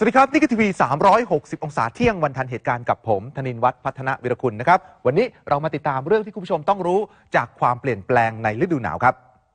สวัสดีครับนี่คือทีวี360องศาเที่ยงวันทันเหตุการณ์กับผมธนินทร์วัฒน์พัฒนวิรคุณนะครับวันนี้เรามาติดตามเรื่องที่คุณผู้ชมต้องรู้จากความเปลี่ยนแปลงในฤดูหนาวครับ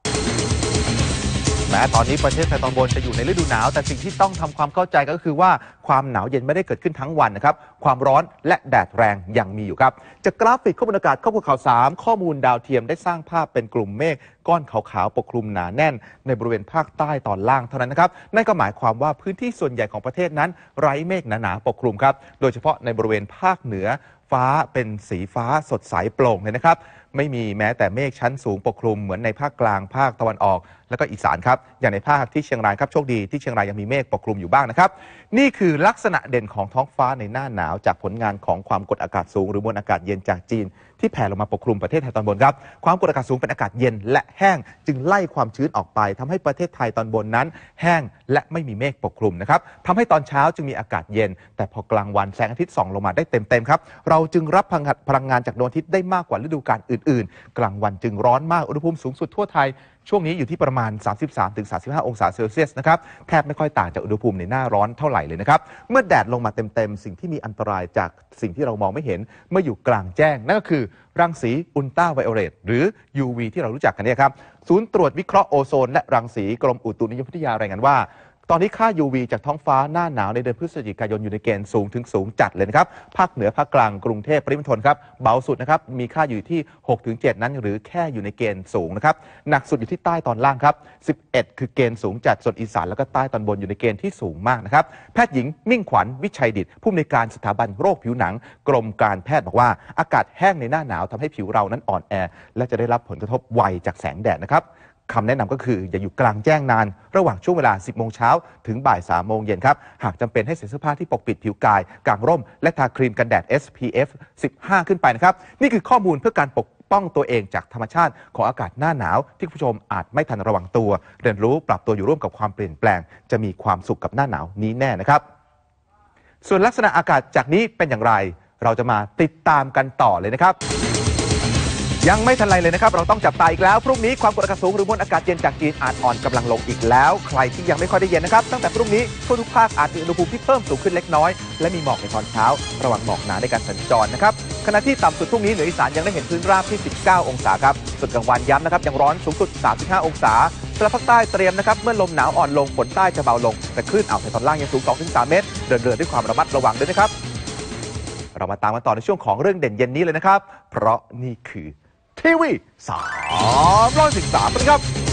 แม้ตอนนี้ประเทศไทยตอนบนจะอยู่ในฤดูหนาวแต่สิ่งที่ต้องทำความเข้าใจก็คือว่าความหนาวเย็นไม่ได้เกิดขึ้นทั้งวันนะครับความร้อนและแดดแรงยังมีอยู่ครับจากกราฟิกข้อมูลอากาศข้อมูลข่าว3ข้อมูลดาวเทียมได้สร้างภาพเป็นกลุ่มเมฆก้อนขาวๆปกคลุมหนาแน่นในบริเวณภาคใต้ตอนล่างเท่านั้นนะครับนั่นก็หมายความว่าพื้นที่ส่วนใหญ่ของประเทศนั้นไร้เมฆหนาๆปกคลุมครับโดยเฉพาะในบริเวณภาคเหนือฟ้าเป็นสีฟ้าสดใสโปร่งเลยนะครับไม่มีแม้แต่เมฆชั้นสูงปกคลุมเหมือนในภาคกลางภาคตะวันออกและก็อีสานครับอย่างในภาคที่เชียงรายครับโชคดีที่เชียงรายยังมีเมฆปกคลุมอยู่บ้างนะครับนี่คือลักษณะเด่นของท้องฟ้าในหน้าหนาวจากผลงานของความกดอากาศสูงหรือมวลอากาศเย็นจากจีนที่แผ่ลงมาปกคลุมประเทศไทยตอนบนครับความกดอากาศสูงเป็นอากาศเย็นและแห้งจึงไล่ความชื้นออกไปทำให้ประเทศไทยตอนบนนั้นแห้งและไม่มีเมฆปกคลุมนะครับทำให้ตอนเช้าจึงมีอากาศเย็นแต่พอกลางวันแสงอาทิตย์ส่องลงมาได้เต็มครับเราจึงรับพลังงานจากดวงอาทิตย์ได้มากกว่าฤดูกาลอื่นๆกลางวันจึงร้อนมากอุณหภูมิสูงสุดทั่วไทยช่วงนี้อยู่ที่ประมาณ 33-35 องศาเซลเซียสนะครับแทบไม่ค่อยต่างจากอุณหภูมิในหน้าร้อนเท่าไหร่เลยนะครับเมื่อแดดลงมาเต็มสิ่งที่มีอันตรายจากสิ่งที่เรามองไม่เห็นเมื่ออยู่กลางแจ้งนั่นก็คือรังสีอุลตราไวโอเลตหรือ UV ที่เรารู้จักกันเนี่ยครับศูนย์ตรวจวิเคราะห์โอโซนและรังสีกรมอุตุนิยมวิทยารายงานว่าตอนนี้ค่า UV จากท้องฟ้าหน้าหนาวในเดือนพฤศจิกายนอยู่ในเกณฑ์สูงถึงสูงจัดเลยนะครับภาคเหนือภาคกลางกรุงเทพปริมณฑลครับเบาสุดนะครับมีค่าอยู่ที่ 6-7 นั้นหรือแค่อยู่ในเกณฑ์สูงนะครับหนักสุดอยู่ที่ใต้ตอนล่างครับ11คือเกณฑ์สูงจัดส่วนอีสานแล้วก็ใต้ตอนบนอยู่ในเกณฑ์ที่สูงมากนะครับแพทย์หญิงมิ่งขวัญวิชัยดิษฐ์ผู้อำนวยการสถาบันโรคผิวหนังกรมการแพทย์บอกว่าอากาศแห้งในหน้าหนาวทำให้ผิวเรานั้นอ่อนแอและจะได้รับผลกระทบไวจากแสงแดดนะครับคำแนะนำก็คืออย่าอยู่กลางแจ้งนานระหว่างช่วงเวลา 10 โมงเช้าถึงบ่าย 3 โมงเย็นครับหากจำเป็นให้ใส่เสื้อผ้าที่ปกปิดผิวกายกางร่มและทาครีมกันแดด SPF 15 ขึ้นไปนะครับนี่คือข้อมูลเพื่อการปกป้องตัวเองจากธรรมชาติของอากาศหน้าหนาวที่คุณผู้ชมอาจไม่ทันระวังตัวเรียนรู้ปรับตัวอยู่ร่วมกับความเปลี่ยนแปลงจะมีความสุขกับหน้าหนาวนี้แน่นะครับส่วนลักษณะอากาศจากนี้เป็นอย่างไรเราจะมาติดตามกันต่อเลยนะครับยังไม่ทันไรเลยนะครับเราต้องจับตาอีกแล้วพรุ่งนี้ความกดอากาศสูงหรือมวลอากาศเย็นจากจีนอาจอ่อนกำลังลงอีกแล้วใครที่ยังไม่ค่อยได้เย็นนะครับตั้งแต่พรุ่งนี้ทั่วทุกภาคอาจมีอุณหภูมิที่เพิ่มสูงขึ้นเล็กน้อยและมีหมอกในตอนเช้าระวังหมอกหนาในการสัญจรนะครับขณะที่ต่ำสุดพรุ่งนี้เหนืออีสานยังได้เห็นพื้นราบที่19องศาครับส่วนกลางวันย้ำนะครับยังร้อนสูงสุด35องศาสำหรับภาคใต้เตรียมนะครับเมื่อลมหนาวอ่อนลงฝนใต้จะเบาลงแต่คลื่นอ่าวไทยตอนล่างยังสูง 2-3 เมตรเดินเรือด้วยความระมัดระวังด้วยนะครับเรามาตามกันต่อในช่วงของเรื่องเด่นเย็นนี้เลยนะครับเพราะนี่คือทีวี313นะครับ